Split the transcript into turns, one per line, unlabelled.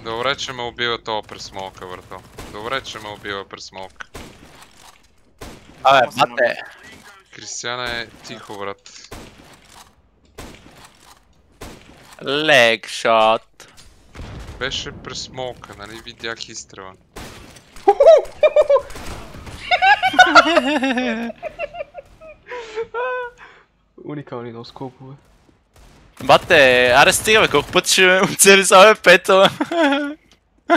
Добре, че ме убива това през смолка, брато. Добре, че ме убива през смолка.
Абе, бате!
Кристияна е тихо, брат.
Лег шот.
Беше през смолка, нали видях изстрела.
Уникални носкопове.
Бате, аре стига бе, колко пъти ще ме оцели само пето.